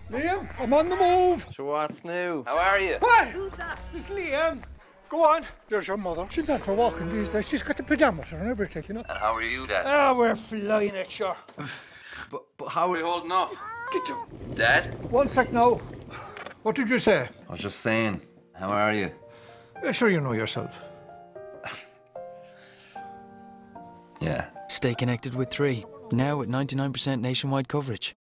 Liam, I'm on the move. So what's new? How are you? What? Who's that? It's Liam. Go on. There's your mother. She's not for walking these days. She's got the pedometer and everything, you know. And how are you, Dad? Ah, we're flying it, sure. But how are you holding up? Get to... Dad? 1 sec now. What did you say? I was just saying, how are you? Yeah, sure you know yourself. Yeah. Stay connected with 3. Now with 99% nationwide coverage.